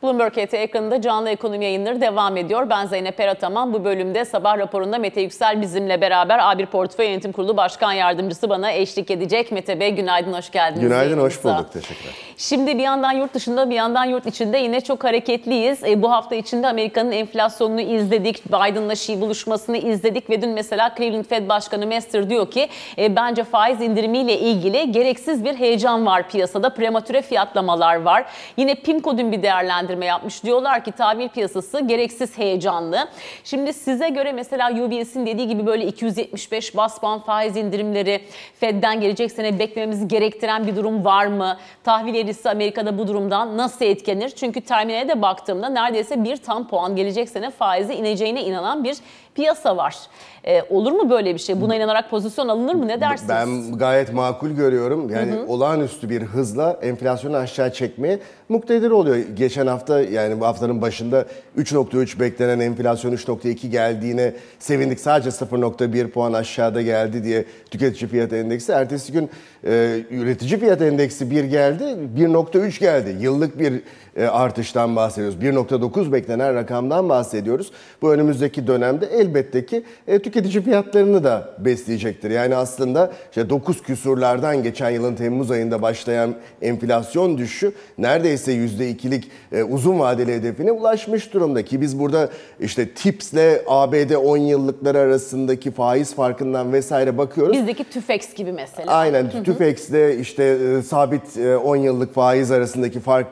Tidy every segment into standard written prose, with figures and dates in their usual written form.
Bloomberg HT ekranında canlı ekonomi yayınları devam ediyor. Ben Zeynep Erataman. Bu bölümde sabah raporunda Mete Yüksel bizimle beraber A1 Portföy Yönetim Kurulu Başkan Yardımcısı bana eşlik edecek. Mete Bey günaydın, hoş geldiniz. Günaydın, hoş bulduk. Teşekkürler. Şimdi bir yandan yurt dışında bir yandan yurt içinde yine çok hareketliyiz. Bu hafta içinde Amerika'nın enflasyonunu izledik. Biden'la Xi buluşmasını izledik ve dün mesela Cleveland Fed Başkanı Mester diyor ki bence faiz indirimiyle ilgili gereksiz bir heyecan var piyasada. Prematüre fiyatlamalar var. Yine PIMCO dün bir değerlendirme yapmış. Diyorlar ki tahvil piyasası gereksiz heyecanlı. Şimdi size göre mesela UBS'in dediği gibi böyle 275 bas puan faiz indirimleri Fed'den gelecek sene beklememizi gerektiren bir durum var mı? Tahvil eğrisi Amerika'da bu durumdan nasıl etkilenir? Çünkü terminale de baktığımda neredeyse bir tam puan gelecek sene faizi ineceğine inanan bir piyasa var. Olur mu böyle bir şey? Buna inanarak pozisyon alınır mı? Ne dersiniz? Ben gayet makul görüyorum. Yani olağanüstü bir hızla enflasyonu aşağı çekmeye muktedir oluyor. Geçen hafta, yani bu haftanın başında 3.3 beklenen enflasyon 3.2 geldiğine sevindik. Sadece 0.1 puan aşağıda geldi diye tüketici fiyat endeksi. Ertesi gün üretici fiyat endeksi 1 geldi, 1.3 geldi. Yıllık bir artıştan bahsediyoruz. 1.9 beklenen rakamdan bahsediyoruz. Bu önümüzdeki dönemde elbette ki tüketici fiyatlarını da besleyecektir. Yani aslında işte 9 küsurlardan geçen yılın Temmuz ayında başlayan enflasyon düşüşü neredeyse %2'lik uzun vadeli hedefine ulaşmış durumda ki biz burada işte TIPS'le ABD 10 yıllıkları arasındaki faiz farkından vesaire bakıyoruz. Bizdeki TÜFEX gibi mesela. Aynen, TÜFEX'le işte sabit 10 yıllık faiz arasındaki fark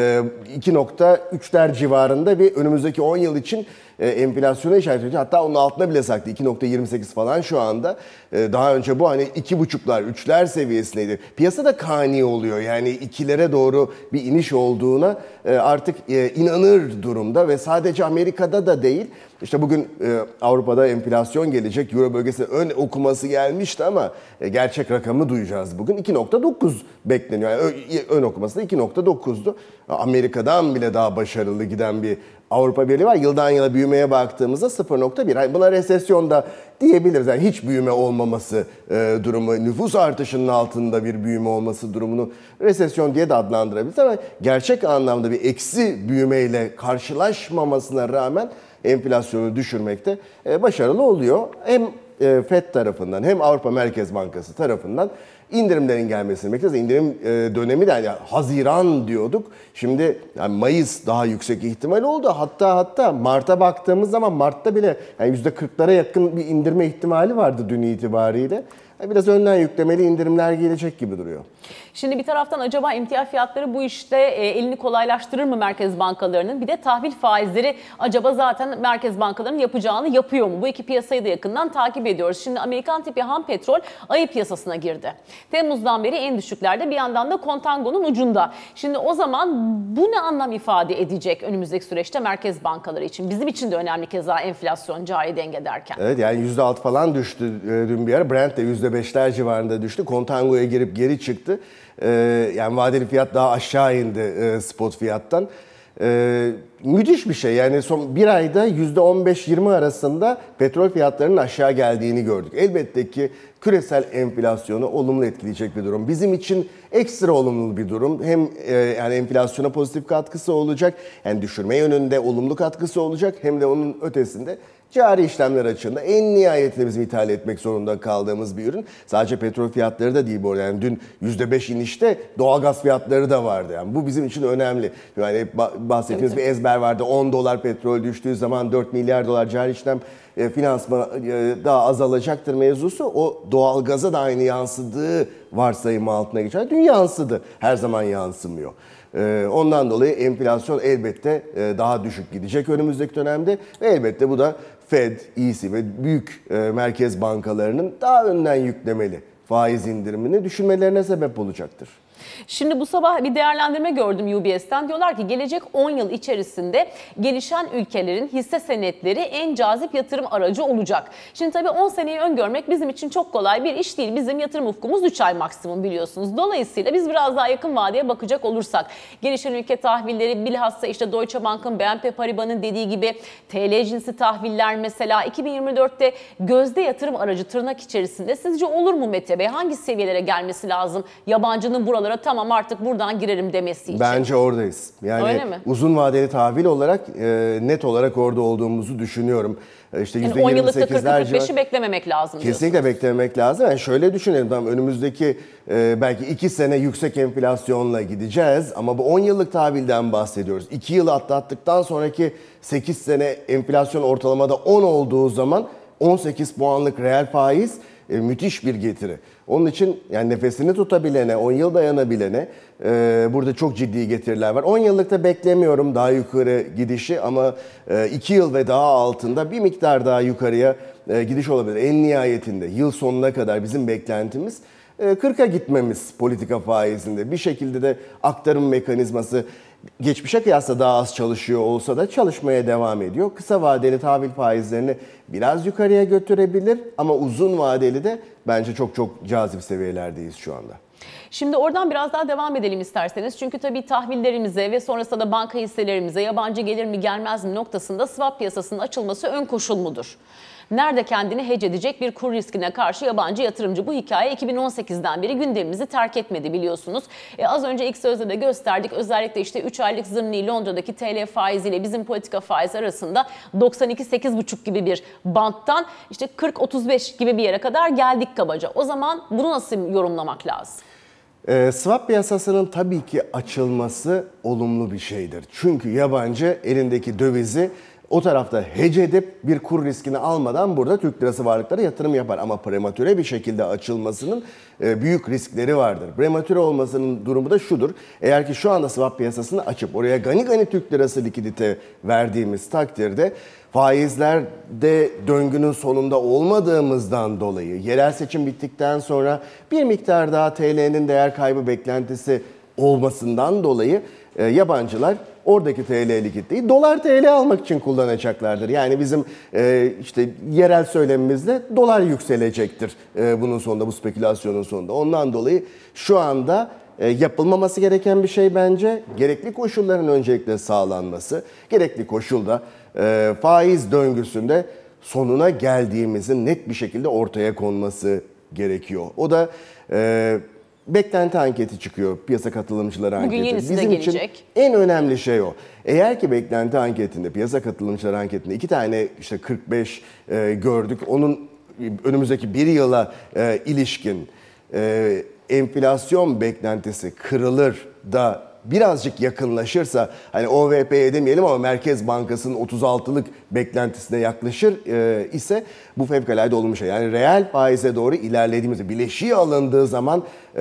2.3'ler civarında bir önümüzdeki 10 yıl için enflasyona işaret ediyor. Hatta onun altına bile sarktı. 2.28 falan şu anda. Daha önce bu hani 2.5'lar, 3'ler seviyesindeydi. Piyasa da kani oluyor. Yani 2'lere doğru bir iniş olduğuna artık inanır durumda ve sadece Amerika'da da değil. İşte bugün Avrupa'da enflasyon gelecek. Euro bölgesine ön okuması gelmişti ama gerçek rakamı duyacağız bugün. 2.9 bekleniyor. Yani ön okuması da 2.9'du. Amerika'dan bile daha başarılı giden bir Avrupa Birliği var. Yıldan yıla büyümeye baktığımızda 0.1. Yani buna resesyon da diyebiliriz. Yani hiç büyüme olmaması durumu, nüfus artışının altında bir büyüme olması durumunu resesyon diye de adlandırabiliriz. Ama gerçek anlamda bir eksi büyümeyle karşılaşmamasına rağmen enflasyonu düşürmekte başarılı oluyor. Hem FED tarafından hem Avrupa Merkez Bankası tarafından indirimlerin gelmesini bekliyoruz. İndirim dönemi de yani Haziran diyorduk. Şimdi yani Mayıs daha yüksek ihtimal oldu. Hatta Mart'a baktığımız zaman Mart'ta bile yani %40'lara yakın bir indirme ihtimali vardı dün itibariyle. Biraz önden yüklemeli indirimler gelecek gibi duruyor. Şimdi bir taraftan acaba emtia fiyatları bu işte elini kolaylaştırır mı merkez bankalarının? Bir de tahvil faizleri acaba zaten merkez bankalarının yapacağını yapıyor mu? Bu iki piyasayı da yakından takip ediyoruz. Şimdi Amerikan tipi ham petrol ayı piyasasına girdi. Temmuz'dan beri en düşüklerde, bir yandan da kontangonun ucunda. Şimdi o zaman bu ne anlam ifade edecek önümüzdeki süreçte merkez bankaları için? Bizim için de önemli keza enflasyon, cari denge derken. Evet, yani %6 falan düştü dün bir ara. Brent de %5'ler civarında düştü. Kontangoya girip geri çıktı. Yani vadeli fiyat daha aşağı indi spot fiyattan. Müthiş bir şey. Yani son bir ayda %15-20 arasında petrol fiyatlarının aşağı geldiğini gördük. Elbette ki küresel enflasyonu olumlu etkileyecek bir durum. Bizim için ekstra olumlu bir durum. Hem yani enflasyona pozitif katkısı olacak, yani düşürme yönünde olumlu katkısı olacak, hem de onun ötesinde cari işlemler açığında en nihayetinde bizim ithal etmek zorunda kaldığımız bir ürün. Sadece petrol fiyatları da değil bu arada. Yani dün %5 inişte doğalgaz fiyatları da vardı. Yani bu bizim için önemli. Yani bahsettiğimiz bir ezber vardı. 10 dolar petrol düştüğü zaman 4 milyar dolar cari işlem finansman daha azalacaktır mevzusu. O doğalgaza da aynı yansıdığı varsayımı altına geçer. Dün yansıdı. Her zaman yansımıyor. Ondan dolayı enflasyon elbette daha düşük gidecek önümüzdeki dönemde ve elbette bu da Fed, EC ve büyük merkez bankalarının daha önden yüklemeli faiz indirimini düşünmelerine sebep olacaktır. Şimdi bu sabah bir değerlendirme gördüm UBS'ten. Diyorlar ki gelecek 10 yıl içerisinde gelişen ülkelerin hisse senetleri en cazip yatırım aracı olacak. Şimdi tabii 10 seneyi öngörmek bizim için çok kolay bir iş değil. Bizim yatırım ufkumuz 3 ay maksimum biliyorsunuz. Dolayısıyla biz biraz daha yakın vadeye bakacak olursak gelişen ülke tahvilleri, bilhassa işte Deutsche Bank'ın, BNP Paribas'ın dediği gibi TL cinsi tahviller mesela 2024'te gözde yatırım aracı tırnak içerisinde sizce olur mu Mete Bey? Hangi seviyelere gelmesi lazım yabancının buralara sonra tamam artık buradan girerim demesi için? Bence oradayız. Yani öyle mi? uzun vadeli tahvil olarak net olarak orada olduğumuzu düşünüyorum. İşte yani 10 yıllıkta %28'ler 40-45'i beklememek lazım kesinlikle diyorsunuz. beklememek lazım. Yani şöyle düşünelim, tamam, önümüzdeki belki 2 sene yüksek enflasyonla gideceğiz ama bu 10 yıllık tahvilden bahsediyoruz. 2 yılı atlattıktan sonraki 8 sene enflasyon ortalamada 10 olduğu zaman 18 puanlık reel faiz müthiş bir getiri. Onun için yani nefesini tutabilene, 10 yıl dayanabilene burada çok ciddi getiriler var. 10 yıllıkta beklemiyorum daha yukarı gidişi ama 2 yıl ve daha altında bir miktar daha yukarıya gidiş olabilir. En nihayetinde yıl sonuna kadar bizim beklentimiz 40'a gitmemiz politika faizinde. Bir şekilde de aktarım mekanizması geçmişe kıyasla daha az çalışıyor olsa da çalışmaya devam ediyor. Kısa vadeli tahvil faizlerini biraz yukarıya götürebilir ama uzun vadeli de bence çok çok cazip seviyelerdeyiz şu anda. Şimdi oradan biraz daha devam edelim isterseniz. Çünkü tabii tahvillerimize ve sonrasında da banka hisselerimize yabancı gelir mi gelmez mi noktasında swap piyasasının açılması ön koşul mudur? Nerede kendini hedge edecek bir kur riskine karşı yabancı yatırımcı? Bu hikaye 2018'den beri gündemimizi terk etmedi biliyorsunuz. Az önce ilk sözde de gösterdik. Özellikle işte 3 aylık zımni Londra'daki TL faiziyle bizim politika faiz arasında 92-8,5 gibi bir banttan işte 40-35 gibi bir yere kadar geldik kabaca. O zaman bunu nasıl yorumlamak lazım? Swap piyasasının tabii ki açılması olumlu bir şeydir. Çünkü yabancı elindeki dövizi o tarafta hedge edip bir kur riskini almadan burada Türk lirası varlıklara yatırım yapar. Ama prematüre bir şekilde açılmasının büyük riskleri vardır. Prematüre olmasının durumu da şudur. Eğer ki şu anda swap piyasasını açıp oraya gani gani Türk lirası likidite verdiğimiz takdirde faizlerde döngünün sonunda olmadığımızdan dolayı yerel seçim bittikten sonra bir miktar daha TL'nin değer kaybı beklentisi olmasından dolayı yabancılar oradaki TL likiditeyi dolar TL almak için kullanacaklardır. Yani bizim işte yerel söylemimizde dolar yükselecektir bunun sonunda, bu spekülasyonun sonunda. Ondan dolayı şu anda yapılmaması gereken bir şey bence gerekli koşulların öncelikle sağlanması. Gerekli koşul da faiz döngüsünde sonuna geldiğimizin net bir şekilde ortaya konması gerekiyor. O da beklenti anketi çıkıyor, piyasa katılımcıları anketi. Bugün yenisi de bizim gelecek. için en önemli şey o. Eğer ki beklenti anketinde, piyasa katılımcıları anketinde 2 tane işte 45 gördük. Onun önümüzdeki bir yıla ilişkin enflasyon beklentisi kırılır da birazcık yakınlaşırsa, hani OVP'ye demeyelim ama Merkez Bankası'nın 36'lık beklentisine yaklaşır ise bu fevkalade olumlu şey. Yani reel faize doğru ilerlediğimizi, bileşiği alındığı zaman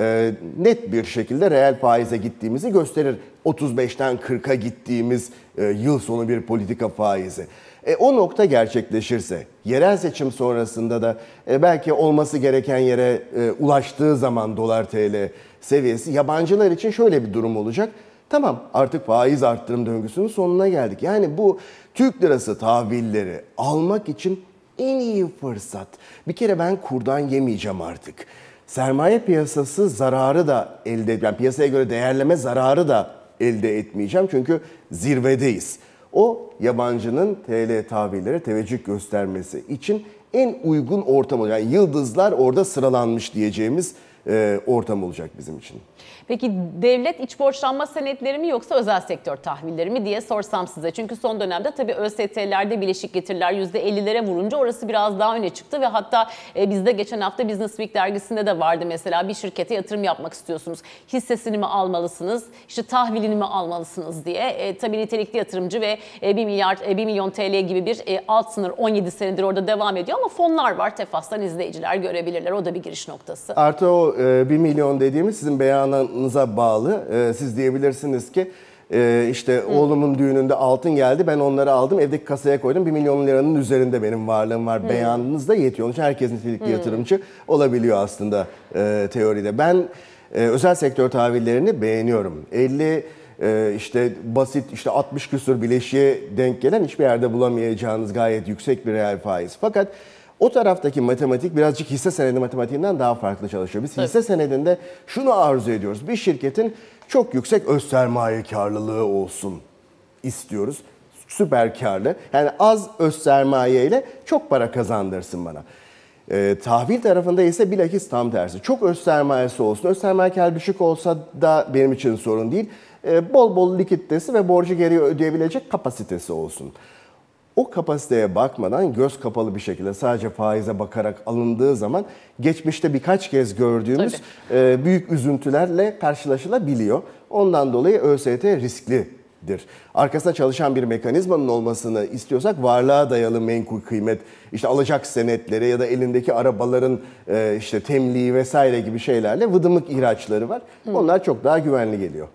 net bir şekilde reel faize gittiğimizi gösterir. 35'ten 40'a gittiğimiz yıl sonu bir politika faizi. O nokta gerçekleşirse, yerel seçim sonrasında da belki olması gereken yere ulaştığı zaman dolar TL seviyesi, yabancılar için şöyle bir durum olacak. Tamam, artık faiz arttırım döngüsünün sonuna geldik. Yani bu Türk lirası tahvilleri almak için en iyi fırsat. Bir kere ben kurdan yemeyeceğim artık. Sermaye piyasası zararı da elde edeceğim. Piyasaya göre değerleme zararı da elde etmeyeceğim. Çünkü zirvedeyiz. O yabancının TL tahvillere teveccüh göstermesi için en uygun ortam olacak. Yani yıldızlar orada sıralanmış diyeceğimiz ortam olacak bizim için. Peki devlet iç borçlanma senetleri mi yoksa özel sektör tahvilleri mi diye sorsam size. Çünkü son dönemde tabii ÖST'lerde bileşik getiriler %50'lere vurunca orası biraz daha öne çıktı ve hatta bizde geçen hafta Business Week dergisinde de vardı mesela, bir şirkete yatırım yapmak istiyorsunuz. Hissesini mi almalısınız, işte tahvilini mi almalısınız diye. Tabii nitelikli yatırımcı ve 1 milyon TL gibi bir alt sınır 17 senedir orada devam ediyor ama fonlar var. Tefas'tan izleyiciler görebilirler. O da bir giriş noktası. Artı o 1 milyon dediğimiz sizin beyanınıza bağlı. Siz diyebilirsiniz ki işte oğlumun düğününde altın geldi, ben onları aldım, evdeki kasaya koydum, 1 milyon liranın üzerinde benim varlığım var. Beyanınız da yetiyor. Onun için herkes nitelikli yatırımcı olabiliyor aslında teoride. Ben özel sektör tahvillerini beğeniyorum. 50 işte basit işte 60 küsur bileşiğe denk gelen hiçbir yerde bulamayacağınız gayet yüksek bir reel faiz. Fakat o taraftaki matematik birazcık hisse senedi matematiğinden daha farklı çalışıyor. Biz hisse senedinde şunu arzu ediyoruz. Bir şirketin çok yüksek öz sermaye karlılığı olsun istiyoruz. Süper karlı. Yani az öz sermaye ile çok para kazandırsın bana. Tahvil tarafında ise bilakis tam tersi. Çok öz sermayesi olsun, öz sermaye kârı düşük olsa da benim için sorun değil. Bol bol likiditesi ve borcu geri ödeyebilecek kapasitesi olsun. O kapasiteye bakmadan göz kapalı bir şekilde sadece faize bakarak alındığı zaman geçmişte birkaç kez gördüğümüz büyük üzüntülerle karşılaşılabiliyor. Ondan dolayı ÖST risklidir. Arkasında çalışan bir mekanizmanın olmasını istiyorsak varlığa dayalı menkul kıymet, işte alacak senetleri ya da elindeki arabaların işte temliği vesaire gibi şeylerle vıdımık ihraçları var. Onlar çok daha güvenli geliyor.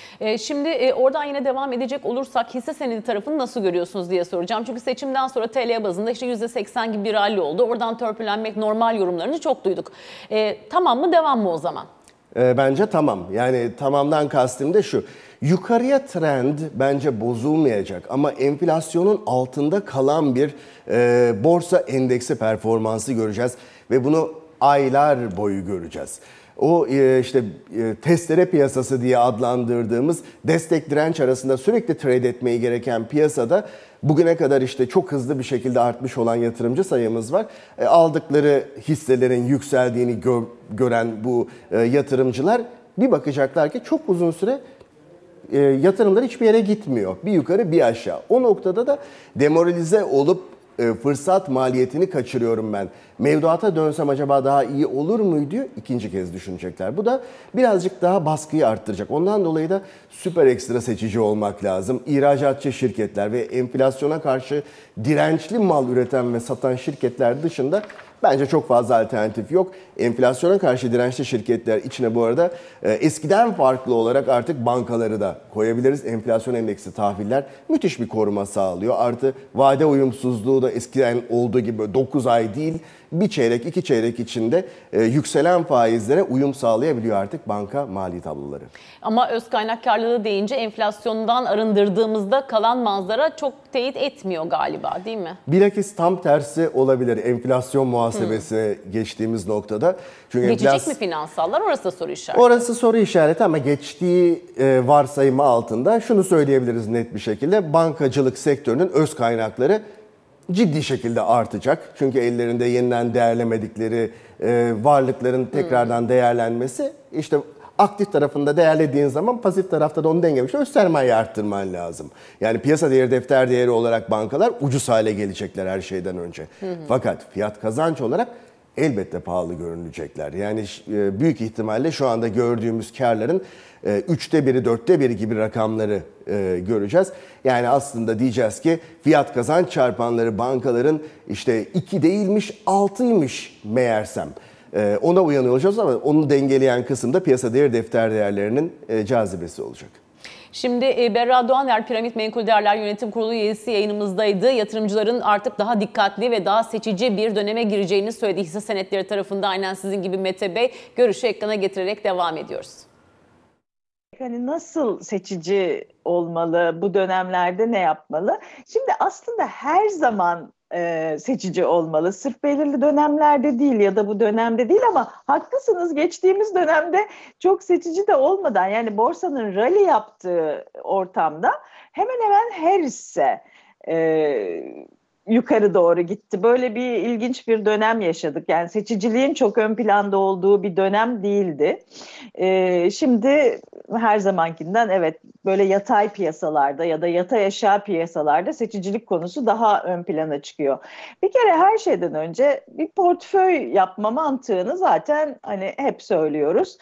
Şimdi oradan yine devam edecek olursak hisse senedi tarafını nasıl görüyorsunuz diye soracağım. Çünkü seçimden sonra TL bazında işte %80 gibi bir rally oldu. Oradan törpülenmek normal yorumlarını çok duyduk. Tamam mı, devam mı o zaman? Bence tamam. Yani tamamdan kastım da şu. Yukarıya trend bence bozulmayacak ama enflasyonun altında kalan bir borsa endeksi performansı göreceğiz ve bunu aylar boyu göreceğiz. O işte testere piyasası diye adlandırdığımız destek direnç arasında sürekli trade etmeyi gereken piyasada bugüne kadar işte çok hızlı bir şekilde artmış olan yatırımcı sayımız var. Aldıkları hisselerin yükseldiğini gören bu yatırımcılar bir bakacaklar ki çok uzun süre yatırımlar hiçbir yere gitmiyor. Bir yukarı bir aşağı. O noktada da demoralize olup fırsat maliyetini kaçırıyorum ben. Mevduata dönsem acaba daha iyi olur muydu? İkinci kez düşünecekler. Bu da birazcık daha baskıyı arttıracak. Ondan dolayı da süper ekstra seçici olmak lazım. İhracatçı şirketler ve enflasyona karşı dirençli mal üreten ve satan şirketler dışında bence çok fazla alternatif yok. Enflasyona karşı dirençli şirketler içine bu arada eskiden farklı olarak artık bankaları da koyabiliriz. Enflasyon endeksi tahviller müthiş bir koruma sağlıyor. Artı vade uyumsuzluğu da eskiden olduğu gibi 9 ay değil, bir çeyrek, 2 çeyrek içinde yükselen faizlere uyum sağlayabiliyor artık banka mali tabloları. Ama öz kaynak karlılığı deyince enflasyondan arındırdığımızda kalan manzara çok teyit etmiyor galiba, değil mi? Bilakis tam tersi olabilir enflasyon muhasebesine geçtiğimiz noktada. Çünkü Geçecek mi finansallar? Orası da soru işareti. Orası soru işareti ama geçtiği varsayımı altında şunu söyleyebiliriz net bir şekilde. Bankacılık sektörünün öz kaynakları ciddi şekilde artacak. Çünkü ellerinde yeniden değerlemedikleri varlıkların tekrardan değerlenmesi, işte aktif tarafında değerlediğin zaman pasif tarafta da onu dengelemiş. Öz sermayeyi arttırman lazım. Yani piyasa değeri, defter değeri olarak bankalar ucuz hale gelecekler her şeyden önce. Fakat fiyat kazanç olarak elbette pahalı görünecekler. Yani büyük ihtimalle şu anda gördüğümüz karların 3'te biri, 4'te biri gibi rakamları göreceğiz. Yani aslında diyeceğiz ki fiyat kazanç çarpanları bankaların işte 2 değilmiş 6'ymış meğersem. Ona uyanıyor olacağız ama onu dengeleyen kısım da piyasa değeri, defter değerlerinin cazibesi olacak. Şimdi Berra Doğaner, Piramit Menkul Değerler Yönetim Kurulu üyesi yayınımızdaydı. Yatırımcıların artık daha dikkatli ve daha seçici bir döneme gireceğini söyledi hisse senetleri tarafında. Aynen sizin gibi Mete Bey. Görüşü ekrana getirerek devam ediyoruz. Hani nasıl seçici olmalı, bu dönemlerde ne yapmalı? Şimdi aslında her zaman seçici olmalı. Sırf belirli dönemlerde değil ya da bu dönemde değil ama haklısınız, geçtiğimiz dönemde çok seçici de olmadan, yani borsanın rally yaptığı ortamda hemen hemen her hisse yukarı doğru gitti. Böyle bir ilginç bir dönem yaşadık. Yani seçiciliğin çok ön planda olduğu bir dönem değildi. Şimdi her zamankinden evet, böyle yatay piyasalarda ya da yatay aşağı piyasalarda seçicilik konusu daha ön plana çıkıyor. Bir kere her şeyden önce bir portföy yapma mantığını zaten hani hep söylüyoruz.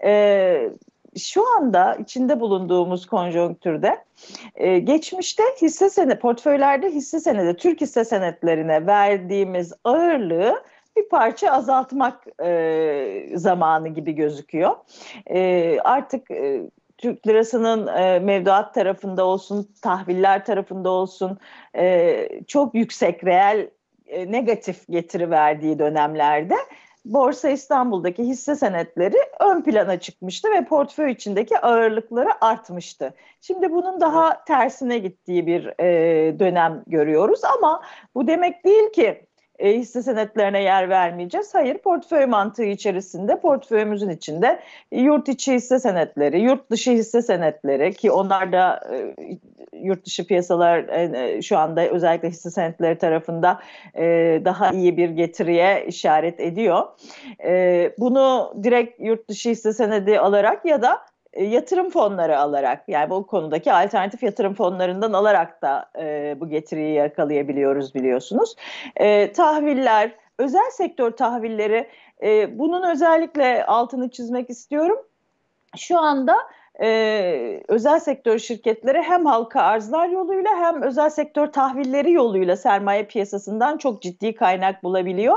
Şu anda içinde bulunduğumuz konjonktürde geçmişte portföylerde hisse senedi, Türk hisse senetlerine verdiğimiz ağırlığı bir parça azaltmak zamanı gibi gözüküyor. Artık Türk lirasının mevduat tarafında olsun, tahviller tarafında olsun çok yüksek reel negatif getiri verdiği dönemlerde Borsa İstanbul'daki hisse senetleri ön plana çıkmıştı ve portföy içindeki ağırlıkları artmıştı. Şimdi bunun daha tersine gittiği bir dönem görüyoruz ama bu demek değil ki hisse senetlerine yer vermeyeceğiz. Hayır, portföy mantığı içerisinde, portföyümüzün içinde yurt içi hisse senetleri, yurt dışı hisse senetleri, ki onlar da yurt dışı piyasalar şu anda özellikle hisse senetleri tarafında daha iyi bir getiriye işaret ediyor. Bunu direkt yurt dışı hisse senedi alarak ya da yatırım fonları alarak, yani bu konudaki alternatif yatırım fonlarından alarak da bu getiriyi yakalayabiliyoruz, biliyorsunuz. Tahviller, özel sektör tahvilleri, bunun özellikle altını çizmek istiyorum. Şu anda özel sektör şirketleri hem halka arzlar yoluyla hem özel sektör tahvilleri yoluyla sermaye piyasasından çok ciddi kaynak bulabiliyor.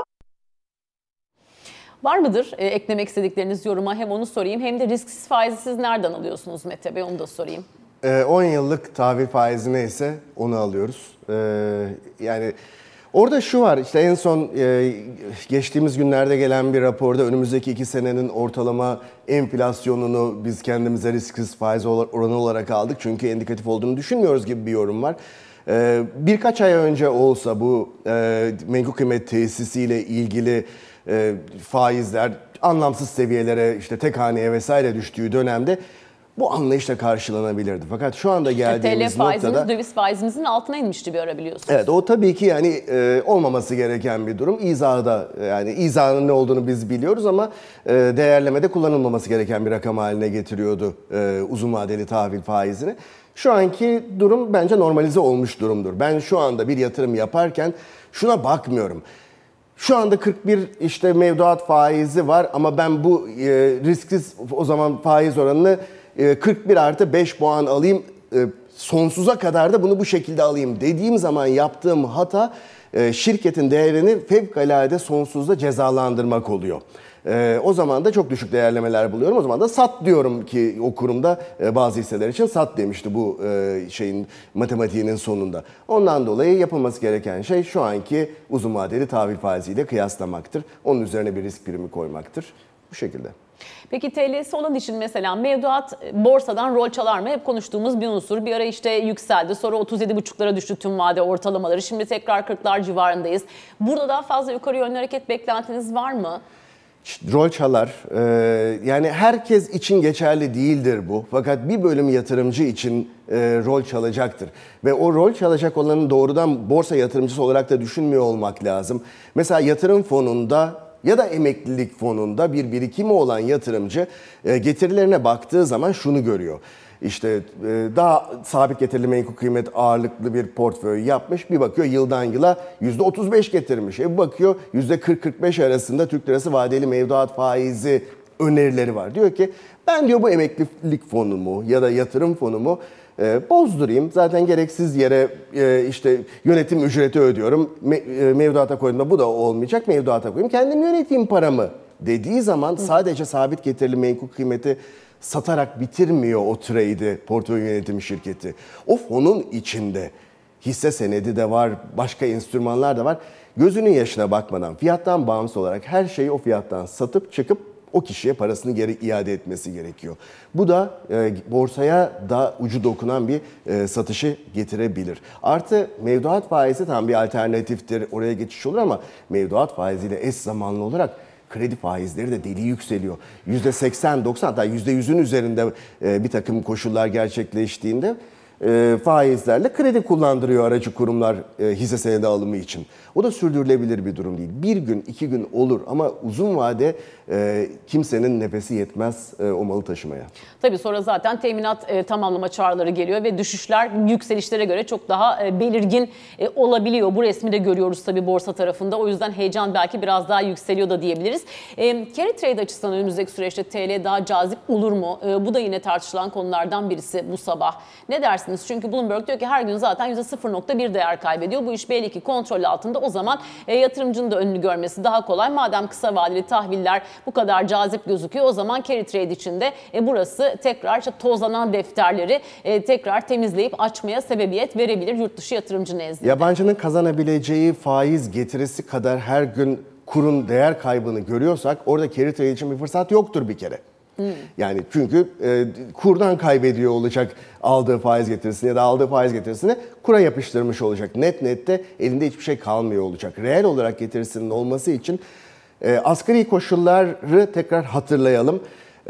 Var mıdır eklemek istedikleriniz yoruma? Hem onu sorayım hem de risksiz faizi siz nereden alıyorsunuz Mete Bey, onu da sorayım. 10 yıllık tahvil faizi neyse onu alıyoruz. Yani orada şu var, işte en son geçtiğimiz günlerde gelen bir raporda önümüzdeki 2 senenin ortalama enflasyonunu biz kendimize risksiz faiz oranı olarak aldık. Çünkü indikatif olduğunu düşünmüyoruz gibi bir yorum var. Birkaç ay önce olsa bu menkul kıymet tesisiyle ilgili faizler anlamsız seviyelere, işte tek haneye vesaire düştüğü dönemde bu anlayışla karşılanabilirdi. Fakat şu anda geldiğimiz TL faizimiz noktada döviz faizimizin altına inmişti bir ara, biliyorsunuz. Evet, o tabii ki yani olmaması gereken bir durum. İzahı da, yani izahının ne olduğunu biz biliyoruz ama değerlemede kullanılmaması gereken bir rakam haline getiriyordu uzun vadeli tahvil faizini. Şu anki durum bence normalize olmuş durumdur. Ben şu anda bir yatırım yaparken şuna bakmıyorum. Şu anda 41 işte mevduat faizi var ama ben bu risksiz o zaman faiz oranını 41 artı 5 puan alayım, sonsuza kadar da bunu bu şekilde alayım dediğim zaman yaptığım hata şirketin değerini fevkalade sonsuzda cezalandırmak oluyor. O zaman da çok düşük değerlemeler buluyorum. O zaman da sat diyorum ki o kurumda bazı hisseler için sat demişti bu şeyin matematiğinin sonunda. Ondan dolayı yapılması gereken şey şu anki uzun vadeli tahvil faiziyle kıyaslamaktır. Onun üzerine bir risk primi koymaktır. Bu şekilde. Peki TL'si olan için mesela mevduat borsadan rol çalar mı? Hep konuştuğumuz bir unsur. Bir ara işte yükseldi, sonra 37,5'lara düştü tüm vade ortalamaları. Şimdi tekrar 40'lar civarındayız. Burada daha fazla yukarı yönlü hareket beklentiniz var mı? Rol çalar. Yani herkes için geçerli değildir bu. Fakat bir bölüm yatırımcı için rol çalacaktır. Ve o rol çalacak olanın doğrudan borsa yatırımcısı olarak da düşünmüyor olmak lazım. Mesela yatırım fonunda ya da emeklilik fonunda bir birikimi olan yatırımcı getirilerine baktığı zaman şunu görüyor. İşte daha sabit getirili menkul kıymet ağırlıklı bir portföy yapmış. Bir bakıyor yıldan yıla %35 getirmiş. Bir bakıyor %40-45 arasında Türk lirası vadeli mevduat faizi önerileri var. Diyor ki ben diyor bu emeklilik fonumu ya da yatırım fonumu bozdurayım. Zaten gereksiz yere işte yönetim ücreti ödüyorum. Mevduata koyduğumda bu da olmayacak. Mevduata koyayım. Kendim yöneteyim paramı dediği zaman sadece sabit getirili menkul kıymeti satarak bitirmiyor o trade'i portföy yönetim şirketi. O fonun içinde hisse senedi de var, başka enstrümanlar da var. Gözünün yaşına bakmadan, fiyattan bağımsız olarak her şeyi o fiyattan satıp çıkıp o kişiye parasını geri iade etmesi gerekiyor. Bu da borsaya da ucu dokunan bir satışı getirebilir. Artı mevduat faizi tam bir alternatiftir, oraya geçiş olur ama mevduat faiziyle eş zamanlı olarak kredi faizleri de deli yükseliyor. %80-90 hatta %100'ün üzerinde bir takım koşullar gerçekleştiğinde faizlerle kredi kullandırıyor aracı kurumlar hisse senedi alımı için. O da sürdürülebilir bir durum değil. Bir gün, 2 gün olur ama uzun vade kimsenin nefesi yetmez o malı taşımaya. Tabii sonra zaten teminat tamamlama çağrıları geliyor ve düşüşler yükselişlere göre çok daha belirgin olabiliyor. Bu resmi de görüyoruz tabii borsa tarafında. O yüzden heyecan belki biraz daha yükseliyor da diyebiliriz. Carry trade açısından önümüzdeki süreçte TL daha cazip olur mu? Bu da yine tartışılan konulardan birisi bu sabah. Ne dersiniz? Çünkü Bloomberg diyor ki her gün zaten %0.1 değer kaybediyor. Bu iş belli ki kontrol altında. O zaman yatırımcının da önünü görmesi daha kolay. Madem kısa vadeli tahviller bu kadar cazip gözüküyor, o zaman carry trade için de burası tekrar işte tozlanan defterleri tekrar temizleyip açmaya sebebiyet verebilir yurt dışı yatırımcı nezdinde. Yabancının kazanabileceği faiz getirisi kadar her gün kurun değer kaybını görüyorsak orada carry trade için bir fırsat yoktur bir kere. Yani çünkü kurdan kaybediyor olacak aldığı faiz getirisini ya da aldığı faiz getirisini kura yapıştırmış olacak. Nette elinde hiçbir şey kalmıyor olacak. Reel olarak getirisinin olması için asgari koşulları tekrar hatırlayalım.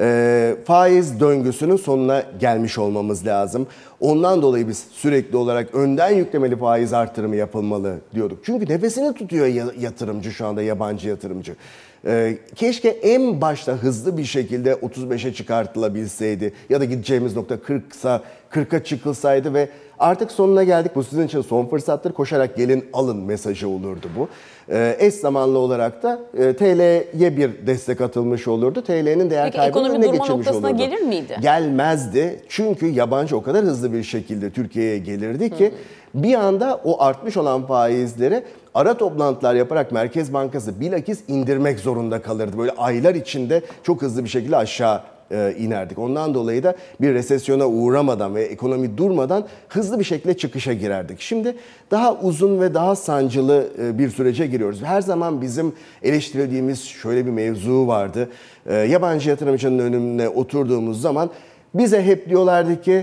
Faiz döngüsünün sonuna gelmiş olmamız lazım. Ondan dolayı biz sürekli olarak önden yüklemeli faiz artırımı yapılmalı diyorduk. Çünkü nefesini tutuyor yatırımcı şu anda, yabancı yatırımcı. Keşke en başta hızlı bir şekilde 35'e çıkartılabilseydi ya da gideceğimiz nokta 40'a çıkılsaydı ve artık sonuna geldik. Bu sizin için son fırsattır. Koşarak gelin alın mesajı olurdu bu. Eş zamanlı olarak da TL'ye bir destek atılmış olurdu. TL'nin değer kaybını önüne geçirmiş olurdu. Ekonomi durma noktasına gelir miydi? Gelmezdi. Çünkü yabancı o kadar hızlı bir şekilde Türkiye'ye gelirdi ki bir anda o artmış olan faizleri ara toplantılar yaparak Merkez Bankası bilakis indirmek zorunda kalırdı. Böyle aylar içinde çok hızlı bir şekilde aşağı inerdik. Ondan dolayı da bir resesyona uğramadan ve ekonomi durmadan hızlı bir şekilde çıkışa girerdik. Şimdi daha uzun ve daha sancılı bir sürece giriyoruz. Her zaman bizim eleştirildiğimiz şöyle bir mevzu vardı. Yabancı yatırımcının önüne oturduğumuz zaman bize hep diyorlardı ki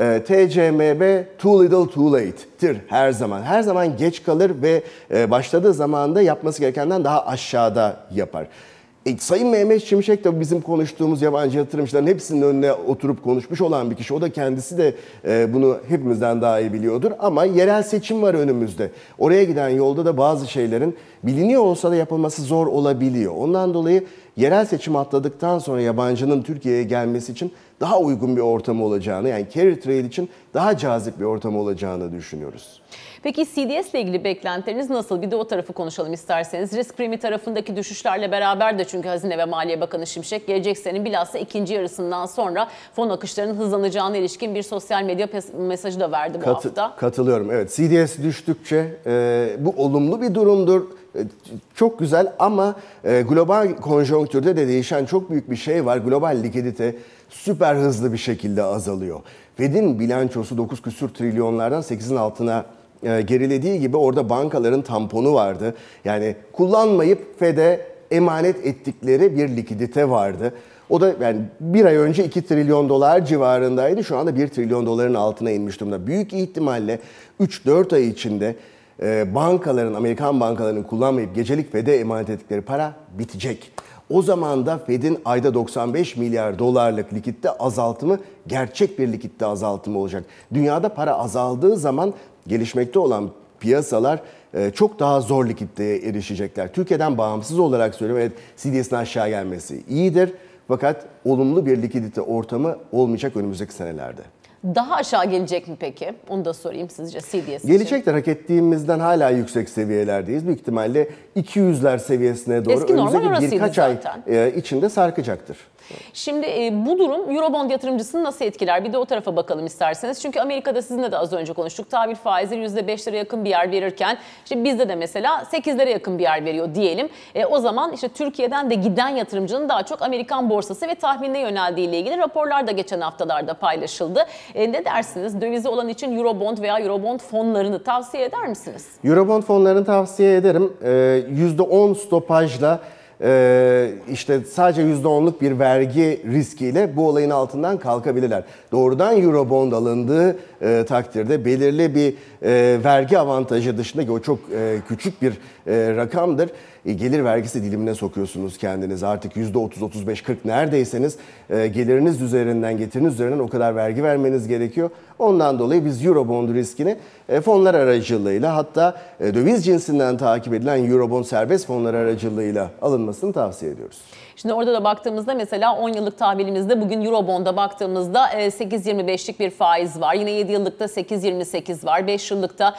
TCMB too little too late'tir her zaman. Her zaman geç kalır ve başladığı zaman da yapması gerekenden daha aşağıda yapar. Sayın Mehmet Şimşek de bizim konuştuğumuz yabancı yatırımcıların hepsinin önüne oturup konuşmuş olan bir kişi. O da kendisi de bunu hepimizden daha iyi biliyordur. Ama yerel seçim var önümüzde. Oraya giden yolda da bazı şeylerin biliniyor olsa da yapılması zor olabiliyor. Ondan dolayı yerel seçim atladıktan sonra yabancının Türkiye'ye gelmesi için daha uygun bir ortam olacağını, yani carry trade için daha cazip bir ortam olacağını düşünüyoruz. Peki CDS ile ilgili beklentileriniz nasıl? Bir de o tarafı konuşalım isterseniz. Risk primi tarafındaki düşüşlerle beraber de, çünkü Hazine ve Maliye Bakanı Şimşek gelecek senenin bilhassa ikinci yarısından sonra fon akışlarının hızlanacağına ilişkin bir sosyal medya mesajı da verdi bu hafta. Katılıyorum. Evet, CDS düştükçe bu olumlu bir durumdur. Çok güzel ama global konjonktürde de değişen çok büyük bir şey var. Global likidite süper hızlı bir şekilde azalıyor. Fed'in bilançosu 9 küsur trilyonlardan 8'in altına gerilediği gibi orada bankaların tamponu vardı. Yani kullanmayıp Fed'e emanet ettikleri bir likidite vardı. O da yani bir ay önce 2 trilyon dolar civarındaydı. Şu anda 1 trilyon doların altına inmiş durumda. Büyük ihtimalle 3-4 ay içinde bankaların, Amerikan bankalarının kullanmayıp gecelik Fed'e emanet ettikleri para bitecek. O zaman da Fed'in ayda 95 milyar dolarlık likitte azaltımı gerçek bir likitte azaltımı olacak. Dünyada para azaldığı zaman gelişmekte olan piyasalar çok daha zor likiditeye erişecekler. Türkiye'den bağımsız olarak söylüyorum, evet, CDS'in aşağı gelmesi iyidir. Fakat olumlu bir likidite ortamı olmayacak önümüzdeki senelerde. Daha aşağı gelecek mi peki? Onu da sorayım sizce CDS için. Gelecektir. Hak ettiğimizden hala yüksek seviyelerdeyiz. Büyük ihtimalle 200'ler seviyesine doğru önümüzdeki birkaç ay içinde sarkacaktır. Şimdi bu durum Eurobond yatırımcısını nasıl etkiler? Bir de o tarafa bakalım isterseniz. Çünkü Amerika'da sizinle de az önce konuştuk. Tahvil faizleri %5'lere yakın bir yer verirken işte bizde de mesela 8'lere yakın bir yer veriyor diyelim. O zaman işte Türkiye'den de giden yatırımcının daha çok Amerikan borsası ve tahviline yöneldiği ile ilgili raporlar da geçen haftalarda paylaşıldı. Ne dersiniz? Dövizi olan için Eurobond veya Eurobond fonlarını tavsiye eder misiniz? Eurobond fonlarını tavsiye ederim. %10 stopajla işte sadece %10'luk bir vergi riskiyle bu olayın altından kalkabilirler. Doğrudan Eurobond alındığı takdirde belirli bir vergi avantajı dışındaki o çok küçük bir rakamdır. Gelir vergisi dilimine sokuyorsunuz kendinizi. Artık %30, 35, 40 neredeyseniz geliriniz üzerinden, getiriniz üzerinden o kadar vergi vermeniz gerekiyor. Ondan dolayı biz Eurobond riskini fonlar aracılığıyla, hatta döviz cinsinden takip edilen Eurobond serbest fonlar aracılığıyla alınmasını tavsiye ediyoruz. Şimdi orada da baktığımızda mesela 10 yıllık tahvilimizde bugün Eurobond'a baktığımızda 8.25'lik bir faiz var. Yine 7 yıllıkta 8.28 var. 5 yıllıkta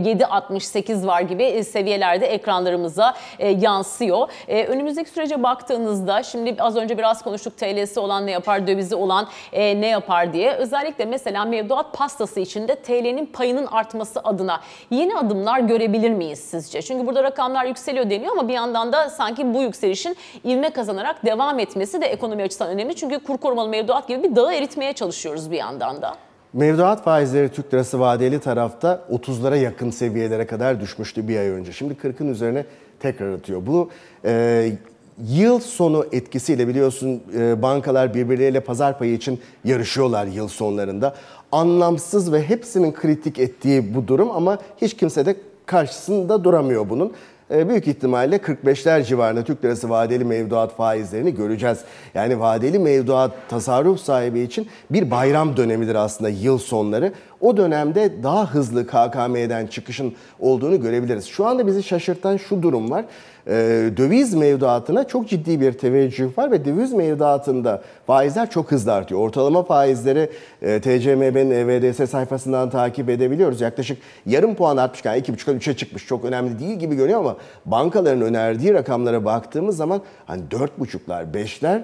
7.68 var gibi seviyelerde ekranlarımıza yansıyor. Önümüzdeki sürece baktığınızda şimdi az önce biraz konuştuk, TL'si olan ne yapar, dövizi olan ne yapar diye. Özellikle mesela mevduat pastası içinde TL'nin payının artması adına yeni adımlar görebilir miyiz sizce? Çünkü burada rakamlar yükseliyor deniyor ama bir yandan da sanki bu yükselişin ivme kazanarak devam etmesi de ekonomi açısından önemli. Çünkü kur korumalı mevduat gibi bir dağı eritmeye çalışıyoruz bir yandan da. Mevduat faizleri Türk lirası vadeli tarafta 30'lara yakın seviyelere kadar düşmüştü bir ay önce. Şimdi 40'ın üzerine tekrar atıyor. Bu yıl sonu etkisiyle biliyorsun bankalar birbirleriyle pazar payı için yarışıyorlar yıl sonlarında. Anlamsız ve hepsinin kritik ettiği bu durum ama hiç kimse de karşısında duramıyor bunun. Büyük ihtimalle 45'ler civarında Türk lirası vadeli mevduat faizlerini göreceğiz. Yani vadeli mevduat tasarruf sahibi için bir bayram dönemidir aslında yıl sonları. O dönemde daha hızlı KKM'den çıkışın olduğunu görebiliriz. Şu anda bizi şaşırtan şu durum var. Döviz mevduatına çok ciddi bir teveccüh var ve döviz mevduatında faizler çok hızlı artıyor. Ortalama faizleri TCMB'nin EVDS sayfasından takip edebiliyoruz. Yaklaşık yarım puan artmışken 2,5'a 3'e çıkmış. Çok önemli değil gibi görünüyor ama bankaların önerdiği rakamlara baktığımız zaman hani 4,5'lar, 5'ler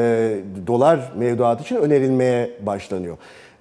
dolar mevduat için önerilmeye başlanıyor.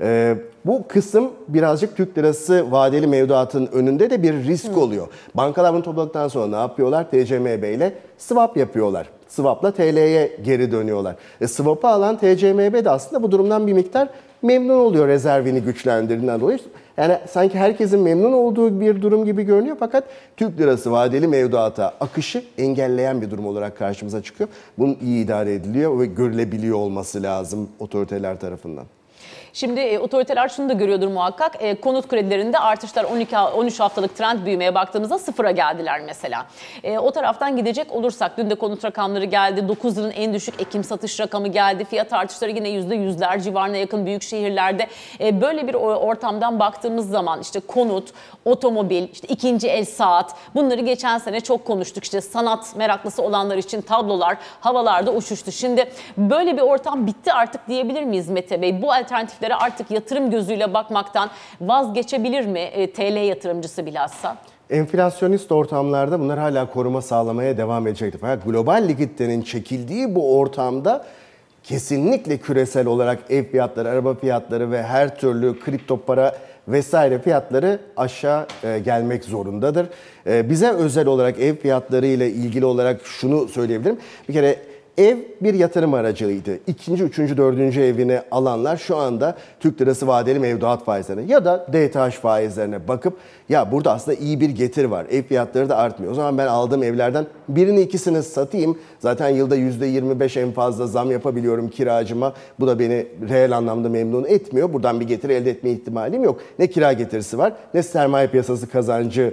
Bu kısım birazcık Türk lirası vadeli mevduatın önünde de bir risk oluyor. Bankalar bunu topladıktan sonra ne yapıyorlar? TCMB ile swap yapıyorlar. Swap'la TL'ye geri dönüyorlar. Swap'ı alan TCMB de aslında bu durumdan bir miktar memnun oluyor rezervini güçlendirdiğinden dolayı. Yani sanki herkesin memnun olduğu bir durum gibi görünüyor fakat Türk lirası vadeli mevduata akışı engelleyen bir durum olarak karşımıza çıkıyor. Bunun iyi idare ediliyor ve görülebiliyor olması lazım otoriteler tarafından. Şimdi otoriteler şunu da görüyordur muhakkak. Konut kredilerinde artışlar 13 haftalık trend büyümeye baktığımızda sıfıra geldiler mesela. O taraftan gidecek olursak dün de konut rakamları geldi. 9 yılın en düşük Ekim satış rakamı geldi. Fiyat artışları yine %100'ler civarına yakın büyük şehirlerde. Böyle bir ortamdan baktığımız zaman işte konut, otomobil, işte ikinci el saat bunları geçen sene çok konuştuk. İşte sanat meraklısı olanlar için tablolar havalarda uçuştu. Şimdi böyle bir ortam bitti artık diyebilir miyiz Mete Bey? Bu alternatiflere artık yatırım gözüyle bakmaktan vazgeçebilir mi TL yatırımcısı bilhassa? Enflasyonist ortamlarda bunlar hala koruma sağlamaya devam edecektir. Fakat global likiditenin çekildiği bu ortamda kesinlikle küresel olarak ev fiyatları, araba fiyatları ve her türlü kripto para vesaire fiyatları aşağı gelmek zorundadır. Bize özel olarak ev fiyatları ile ilgili olarak şunu söyleyebilirim. Bir kere ev bir yatırım aracıydı. İkinci, üçüncü, dördüncü evini alanlar şu anda Türk lirası vadeli mevduat faizlerine ya da DTH faizlerine bakıp ya burada aslında iyi bir getiri var. Ev fiyatları da artmıyor. O zaman ben aldığım evlerden birini ikisini satayım. Zaten yılda %25 en fazla zam yapabiliyorum kiracıma. Bu da beni reel anlamda memnun etmiyor. Buradan bir getiri elde etme ihtimalim yok. Ne kira getirisi var ne sermaye piyasası kazancı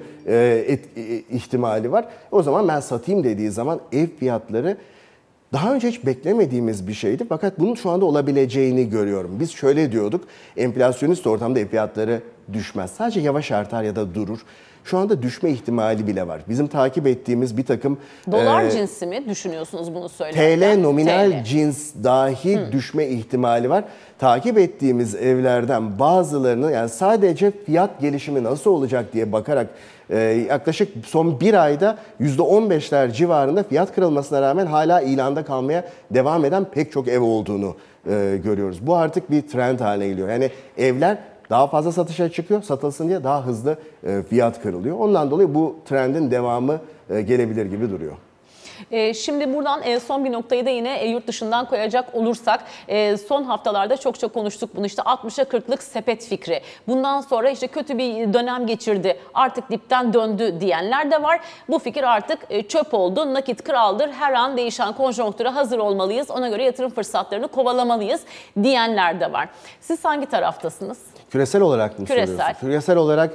ihtimali var. O zaman ben satayım dediği zaman ev fiyatları daha önce hiç beklemediğimiz bir şeydi fakat bunun şu anda olabileceğini görüyorum. Biz şöyle diyorduk, enflasyonist ortamda ev fiyatları düşmez. Sadece yavaş artar ya da durur. Şu anda düşme ihtimali bile var. Bizim takip ettiğimiz bir takım... Dolar cinsi mi düşünüyorsunuz bunu söylerken? TL nominal cins dahi düşme ihtimali var. Takip ettiğimiz evlerden bazılarının yani sadece fiyat gelişimi nasıl olacak diye bakarak yaklaşık son bir ayda %15'ler civarında fiyat kırılmasına rağmen hala ilanda kalmaya devam eden pek çok ev olduğunu görüyoruz. Bu artık bir trend haline geliyor. Yani evler daha fazla satışa çıkıyor, satılsın diye daha hızlı fiyat kırılıyor. Ondan dolayı bu trendin devamı gelebilir gibi duruyor. Şimdi buradan son bir noktayı da yine yurt dışından koyacak olursak son haftalarda çok konuştuk bunu işte 60'a 40'lık sepet fikri. Bundan sonra işte kötü bir dönem geçirdi artık dipten döndü diyenler de var. Bu fikir artık çöp oldu. Nakit kraldır. Her an değişen konjonktüre hazır olmalıyız. Ona göre yatırım fırsatlarını kovalamalıyız diyenler de var. Siz hangi taraftasınız? Küresel olarak mı soruyorsunuz? Küresel olarak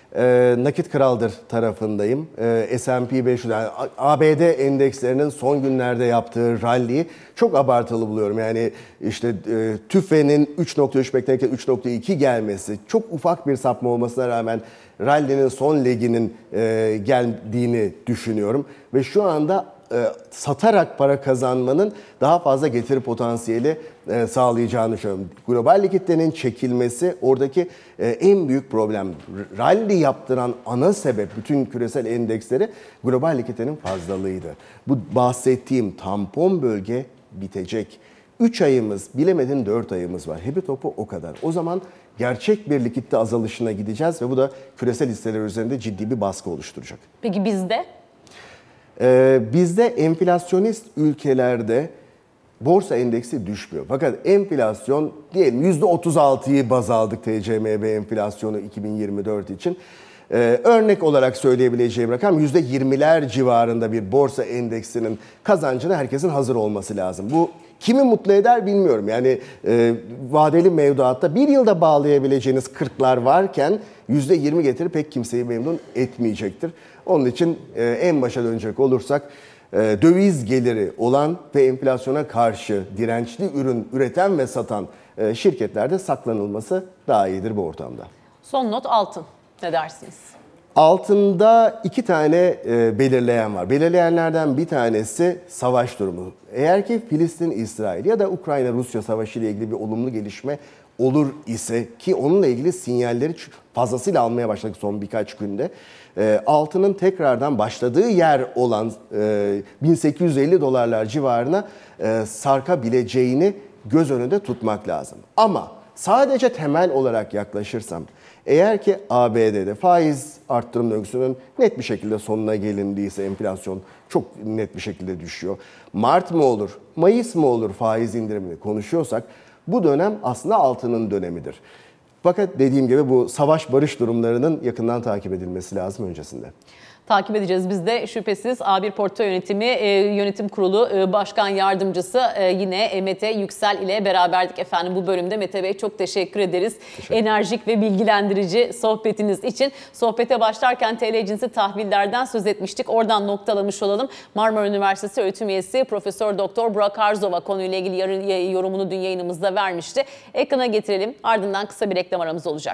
nakit kraldır tarafındayım. S&P 500, yani ABD endekslerinin son günlerde yaptığı rally'yi çok abartılı buluyorum. Yani işte TÜFE'nin 3.3 beklenirken 3.2 gelmesi, çok ufak bir sapma olmasına rağmen rally'nin son leginin geldiğini düşünüyorum. Ve şu anda satarak para kazanmanın daha fazla getiri potansiyeli sağlayacağını düşünüyorum. Global likiditenin çekilmesi oradaki en büyük problem. Rally yaptıran ana sebep bütün küresel endeksleri global likiditenin fazlalığıydı. Bu bahsettiğim tampon bölge bitecek. 3 ayımız, bilemedin 4 ayımız var. Hepi topu o kadar. O zaman gerçek bir likitte azalışına gideceğiz ve bu da küresel hisseler üzerinde ciddi bir baskı oluşturacak. Peki bizde? Bizde enflasyonist ülkelerde borsa endeksi düşmüyor. Fakat enflasyon diyelim %36'yı baz aldık TCMB enflasyonu 2024 için. Örnek olarak söyleyebileceğim rakam %20'ler civarında bir borsa endeksinin kazancına herkesin hazır olması lazım. Bu kimi mutlu eder bilmiyorum. Yani vadeli mevduatta bir yılda bağlayabileceğiniz 40'lar varken %20 getiri pek kimseyi memnun etmeyecektir. Onun için en başa dönecek olursak döviz geliri olan ve enflasyona karşı dirençli ürün üreten ve satan şirketlerde saklanılması daha iyidir bu ortamda. Son not altın. Ne dersiniz? Altında 2 tane belirleyen var. Belirleyenlerden bir tanesi savaş durumu. Eğer ki Filistin-İsrail ya da Ukrayna-Rusya savaşı ile ilgili bir olumlu gelişme olur ise, ki onunla ilgili sinyalleri fazlasıyla almaya başladık son birkaç günde, altının tekrardan başladığı yer olan 1850 dolarlar civarına sarkabileceğini göz önünde tutmak lazım. Ama sadece temel olarak yaklaşırsam, eğer ki ABD'de faiz arttırım döngüsünün net bir şekilde sonuna gelindiyse, enflasyon çok net bir şekilde düşüyor. Mart mı olur, Mayıs mı olur faiz indirimini konuşuyorsak, bu dönem aslında altının dönemidir. Fakat dediğim gibi bu savaş barış durumlarının yakından takip edilmesi lazım öncesinde. Takip edeceğiz biz de şüphesiz. A1 Portföy Yönetimi Yönetim Kurulu Başkan Yardımcısı yine Mete Yüksel ile beraberdik efendim bu bölümde. Mete Bey çok teşekkür ederiz. Enerjik ve bilgilendirici sohbetiniz için. Sohbete başlarken TL cinsi tahvillerden söz etmiştik. Oradan noktalamış olalım. Marmara Üniversitesi öğretim üyesi Profesör Doktor Burak Arzova konuyla ilgili yorumunu dün yayınımızda vermişti. Ekrana getirelim. Ardından kısa bir reklam aramız olacak.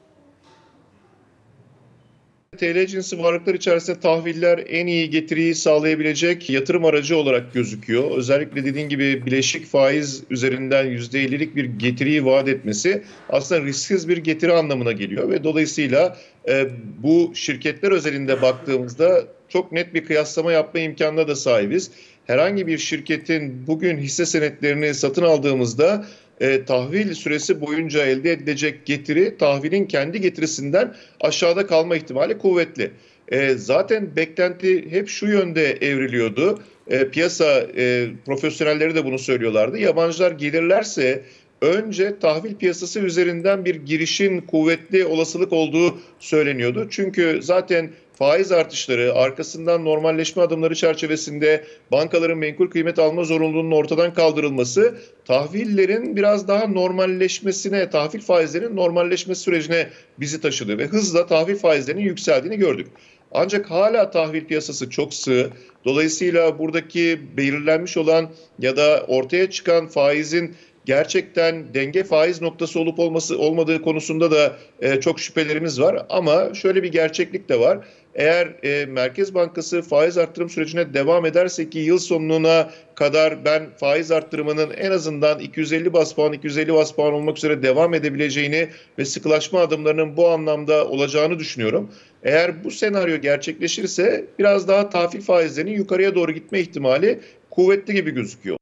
TL cinsi varlıklar içerisinde tahviller en iyi getiriyi sağlayabilecek yatırım aracı olarak gözüküyor. Özellikle dediğin gibi bileşik faiz üzerinden %50'lik bir getiriyi vaat etmesi aslında risksiz bir getiri anlamına geliyor. Ve dolayısıyla bu şirketler özelinde baktığımızda çok net bir kıyaslama yapma imkanına da sahibiz. Herhangi bir şirketin bugün hisse senetlerini satın aldığımızda tahvil süresi boyunca elde edilecek getiri tahvilin kendi getirisinden aşağıda kalma ihtimali kuvvetli. Zaten beklenti hep şu yönde evriliyordu. Piyasa profesyonelleri de bunu söylüyorlardı. Yabancılar gelirlerse önce tahvil piyasası üzerinden bir girişin kuvvetli olasılık olduğu söyleniyordu. Çünkü zaten faiz artışları, arkasından normalleşme adımları çerçevesinde bankaların menkul kıymet alma zorunluluğunun ortadan kaldırılması, tahvillerin biraz daha normalleşmesine, tahvil faizlerinin normalleşmesi sürecine bizi taşıdı ve hızla tahvil faizlerinin yükseldiğini gördük. Ancak hala tahvil piyasası çok sığ. Dolayısıyla buradaki belirlenmiş olan ya da ortaya çıkan faizin gerçekten denge faiz noktası olup olmadığı konusunda da çok şüphelerimiz var. Ama şöyle bir gerçeklik de var. Eğer Merkez Bankası faiz arttırım sürecine devam ederse ki yıl sonuna kadar ben faiz arttırımının en azından 250 bas puan olmak üzere devam edebileceğini ve sıkılaşma adımlarının bu anlamda olacağını düşünüyorum. Eğer bu senaryo gerçekleşirse biraz daha tahvil faizlerinin yukarıya doğru gitme ihtimali kuvvetli gibi gözüküyor.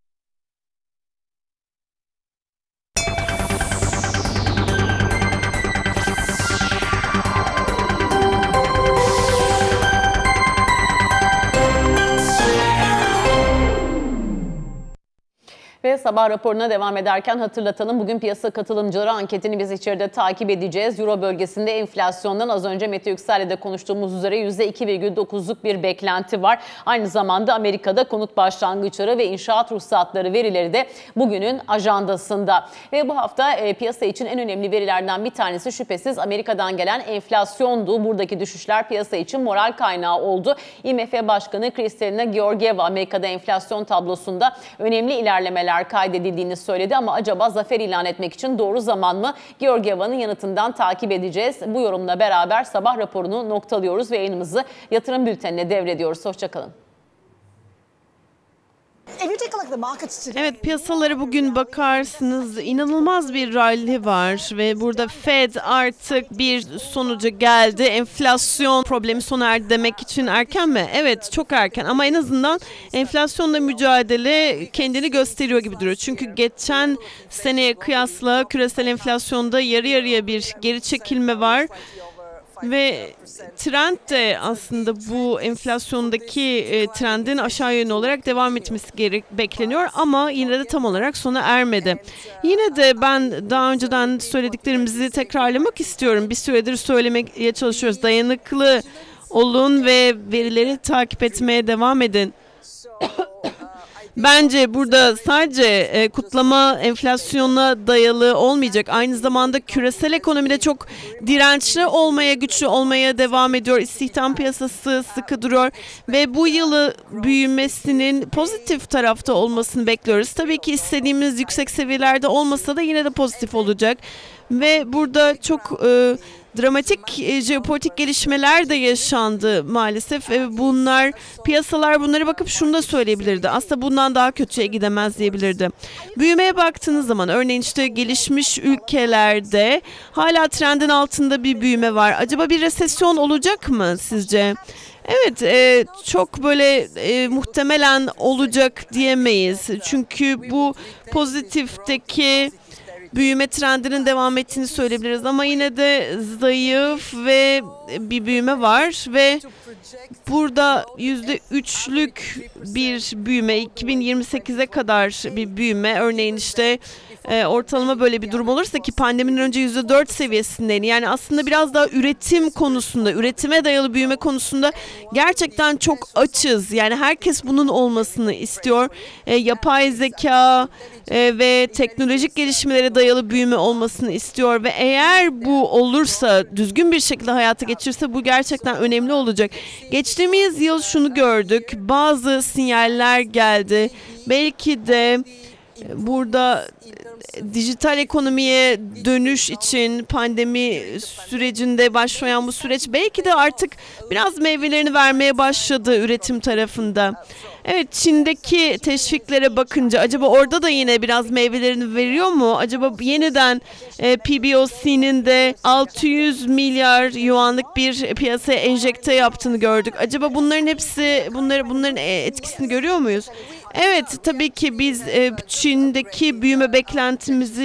Ve sabah raporuna devam ederken hatırlatalım. Bugün piyasa katılımcıları anketini biz içeride takip edeceğiz. Euro bölgesinde enflasyondan az önce Mete Yüksel'le de konuştuğumuz üzere %2,9'luk bir beklenti var. Aynı zamanda Amerika'da konut başlangıçları ve inşaat ruhsatları verileri de bugünün ajandasında. Ve bu hafta piyasa için en önemli verilerden bir tanesi şüphesiz Amerika'dan gelen enflasyondu. Buradaki düşüşler piyasa için moral kaynağı oldu. IMF Başkanı Kristalina Georgieva Amerika'da enflasyon tablosunda önemli ilerlemeler kaydedildiğini söyledi ama acaba zafer ilan etmek için doğru zaman mı? Georgieva'nın yanıtından takip edeceğiz. Bu yorumla beraber sabah raporunu noktalıyoruz ve yayınımızı yatırım bültenine devrediyoruz. Hoşçakalın. Evet, piyasalara bugün bakarsınız inanılmaz bir rally var ve burada Fed artık bir sonuca geldi. Enflasyon problemi sona erdi demek için erken mi? Evet, çok erken ama en azından enflasyonla mücadele kendini gösteriyor gibi duruyor. Çünkü geçen seneye kıyasla küresel enflasyonda yarı yarıya bir geri çekilme var. Ve trend de aslında bu enflasyondaki trendin aşağı yönlü olarak devam etmesi bekleniyor ama yine de tam olarak sona ermedi. Yine de ben daha önceden söylediklerimizi tekrarlamak istiyorum. Bir süredir söylemeye çalışıyoruz. Dayanıklı olun ve verileri takip etmeye devam edin. Bence burada sadece kutlama enflasyona dayalı olmayacak. Aynı zamanda küresel ekonomide çok dirençli olmaya, güçlü olmaya devam ediyor. İstihdam piyasası sıkı duruyor ve bu yılı büyümesinin pozitif tarafta olmasını bekliyoruz. Tabii ki istediğimiz yüksek seviyelerde olmasa da yine de pozitif olacak. Ve burada çok dramatik jeopolitik gelişmeler de yaşandı maalesef. Bunlar, piyasalar bunlara bakıp şunu da söyleyebilirdi. Aslında bundan daha kötüye gidemez diyebilirdi. Büyümeye baktığınız zaman örneğin işte gelişmiş ülkelerde hala trendin altında bir büyüme var. Acaba bir resesyon olacak mı sizce? Evet, çok böyle muhtemelen olacak diyemeyiz. Çünkü bu pozitifteki büyüme trendinin devam ettiğini söyleyebiliriz ama yine de zayıf ve bir büyüme var ve burada %3'lük bir büyüme, 2028'e kadar bir büyüme, örneğin işte ortalama böyle bir durum olursa ki pandemiden önce %4 seviyesindeydi. Yani aslında biraz daha üretim konusunda, üretime dayalı büyüme konusunda gerçekten çok açız. Yani herkes bunun olmasını istiyor. Yapay zeka ve teknolojik gelişmelere dayalı büyüme olmasını istiyor ve eğer bu olursa, düzgün bir şekilde hayata geçirse bu gerçekten önemli olacak. Geçtiğimiz yıl şunu gördük, bazı sinyaller geldi. Belki de burada dijital ekonomiye dönüş için pandemi sürecinde başlayan bu süreç belki de artık biraz meyvelerini vermeye başladı üretim tarafında. Evet, Çin'deki teşviklere bakınca acaba orada da yine biraz meyvelerini veriyor mu? Acaba yeniden PBOC'nin de 600 milyar yuanlık bir piyasaya enjekte yaptığını gördük. Acaba bunların hepsi, bunların etkisini görüyor muyuz? Evet, tabii ki biz Çin'deki büyüme beklentimizi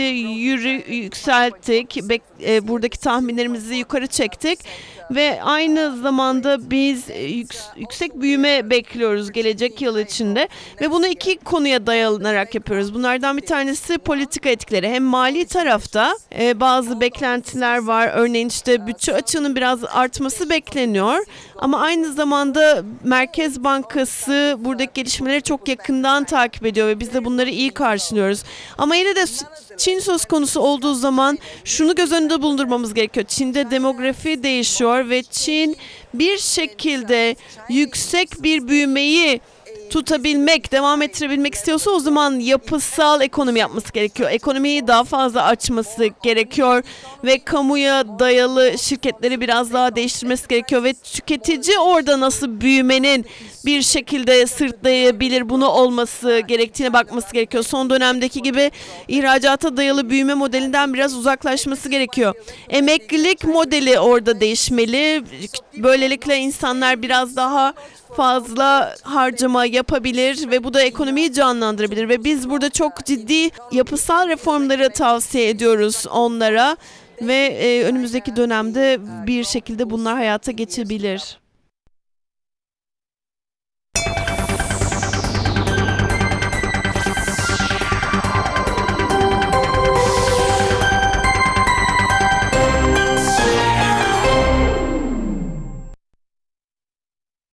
yükselttik. Buradaki tahminlerimizi yukarı çektik. Ve aynı zamanda biz yüksek büyüme bekliyoruz gelecek yıl içinde. Ve bunu iki konuya dayanarak yapıyoruz. Bunlardan bir tanesi politika etkileri. Hem mali tarafta bazı beklentiler var. Örneğin işte bütçe açığının biraz artması bekleniyor. Ama aynı zamanda Merkez Bankası buradaki gelişmeleri çok yakından takip ediyor ve biz de bunları iyi karşılıyoruz. Ama yine de Çin söz konusu olduğu zaman şunu göz önünde bulundurmamız gerekiyor. Çin'de demografi değişiyor ve Çin bir şekilde yüksek bir büyümeyi tutabilmek, devam ettirebilmek istiyorsa o zaman yapısal ekonomi yapması gerekiyor. Ekonomiyi daha fazla açması gerekiyor ve kamuya dayalı şirketleri biraz daha değiştirmesi gerekiyor ve tüketici orada nasıl büyümenin bir şekilde sırtlayabilir, bunu olması gerektiğine bakması gerekiyor. Son dönemdeki gibi ihracata dayalı büyüme modelinden biraz uzaklaşması gerekiyor. Emeklilik modeli orada değişmeli. Böylelikle insanlar biraz daha fazla harcama yapabilir ve bu da ekonomiyi canlandırabilir ve biz burada çok ciddi yapısal reformları tavsiye ediyoruz onlara ve önümüzdeki dönemde bir şekilde bunlar hayata geçebilir.